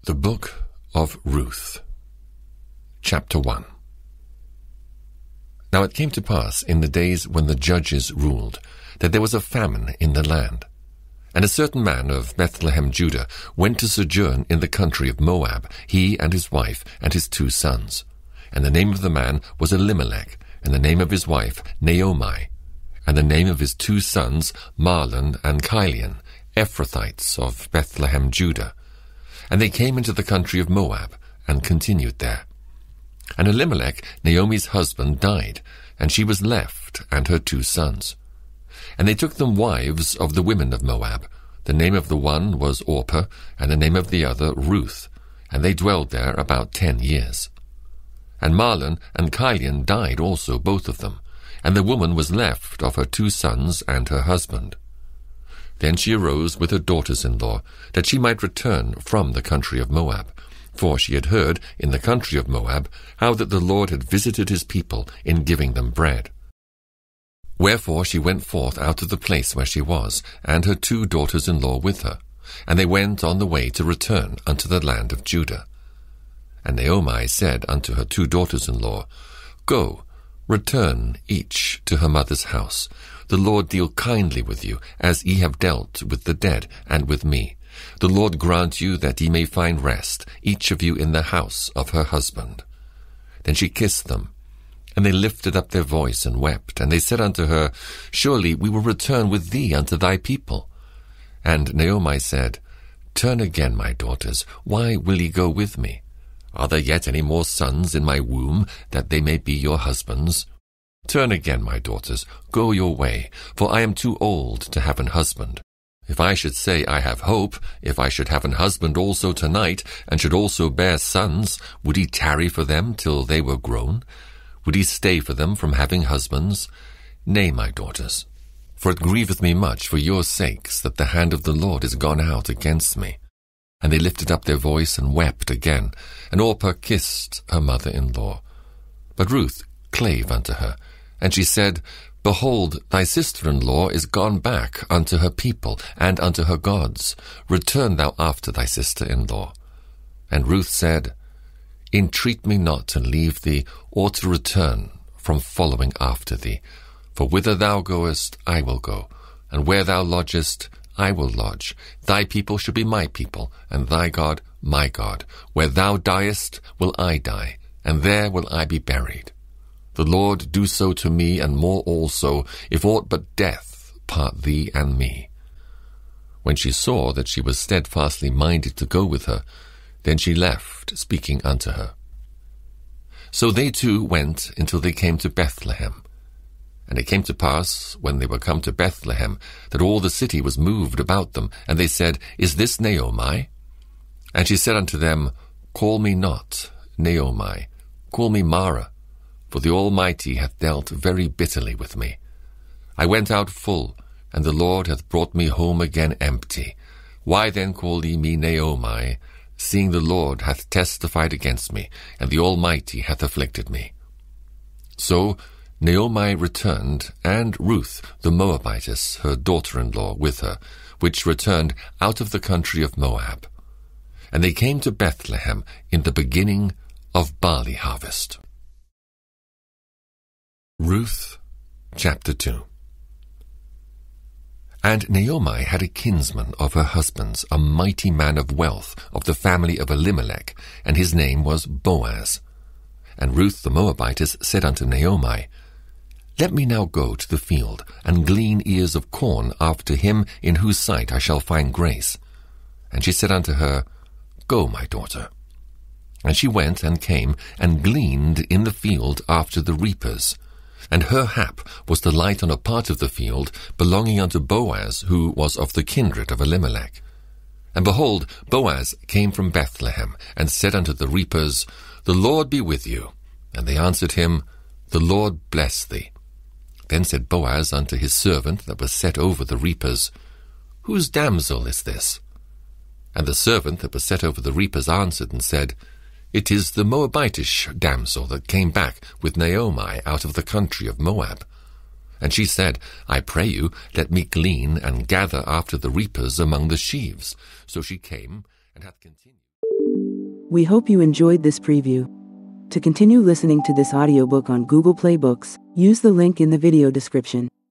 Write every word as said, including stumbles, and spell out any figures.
The Book of Ruth, Chapter one. Now it came to pass in the days when the judges ruled, that there was a famine in the land. And a certain man of Bethlehem, Judah, went to sojourn in the country of Moab, he and his wife and his two sons. And the name of the man was Elimelech, and the name of his wife Naomi, and the name of his two sons Mahlon and Chilion, Ephrathites of Bethlehem, Judah. And they came into the country of Moab, and continued there. And Elimelech, Naomi's husband, died, and she was left, and her two sons. And they took them wives of the women of Moab. The name of the one was Orpah, and the name of the other Ruth, and they dwelled there about ten years. And Mahlon and Chilion died also, both of them, and the woman was left of her two sons and her husband. Then she arose with her daughters-in-law, that she might return from the country of Moab. For she had heard in the country of Moab how that the Lord had visited his people in giving them bread. Wherefore she went forth out of the place where she was, and her two daughters-in-law with her, and they went on the way to return unto the land of Judah. And Naomi said unto her two daughters-in-law, Go, return each to her mother's house. The Lord deal kindly with you, as ye have dealt with the dead and with me. The Lord grant you that ye may find rest, each of you in the house of her husband. Then she kissed them, and they lifted up their voice and wept. And they said unto her, Surely we will return with thee unto thy people. And Naomi said, Turn again, my daughters, why will ye go with me? Are there yet any more sons in my womb, that they may be your husbands? Turn again, my daughters, go your way, for I am too old to have an husband. If I should say I have hope, if I should have an husband also tonight, and should also bear sons, would he tarry for them till they were grown? Would he stay for them from having husbands? Nay, my daughters, for it grieveth me much for your sakes that the hand of the Lord is gone out against me. And they lifted up their voice and wept again, and Orpah kissed her mother-in-law. But Ruth clave unto her, and she said, Behold, thy sister-in-law is gone back unto her people and unto her gods. Return thou after thy sister-in-law. And Ruth said, Entreat me not to leave thee, or to return from following after thee. For whither thou goest, I will go, and where thou lodgest, I will lodge. Thy people shall be my people, and thy God my God. Where thou diest, will I die, and there will I be buried. The Lord do so to me, and more also, if aught but death part thee and me. When she saw that she was steadfastly minded to go with her, then she left, speaking unto her. So they two went until they came to Bethlehem. And it came to pass, when they were come to Bethlehem, that all the city was moved about them, and they said, Is this Naomi? And she said unto them, Call me not Naomi, call me Mara, for the Almighty hath dealt very bitterly with me. I went out full, and the Lord hath brought me home again empty. Why then call ye me Naomi, seeing the Lord hath testified against me, and the Almighty hath afflicted me? So Naomi returned, and Ruth the Moabitess, her daughter-in-law, with her, which returned out of the country of Moab. And they came to Bethlehem in the beginning of barley harvest. Ruth, chapter two. And Naomi had a kinsman of her husband's, a mighty man of wealth, of the family of Elimelech, and his name was Boaz. And Ruth the Moabitess said unto Naomi, Let me now go to the field, and glean ears of corn after him in whose sight I shall find grace. And she said unto her, Go, my daughter. And she went and came, and gleaned in the field after the reapers. And her hap was to light on a part of the field belonging unto Boaz, who was of the kindred of Elimelech. And behold, Boaz came from Bethlehem, and said unto the reapers, The Lord be with you. And they answered him, The Lord bless thee. Then said Boaz unto his servant that was set over the reapers, Whose damsel is this? And the servant that was set over the reapers answered and said, It is the Moabitish damsel that came back with Naomi out of the country of Moab. And she said, I pray you, let me glean and gather after the reapers among the sheaves. So she came and hath continued. We hope you enjoyed this preview. To continue listening to this audiobook on Google Play Books, use the link in the video description.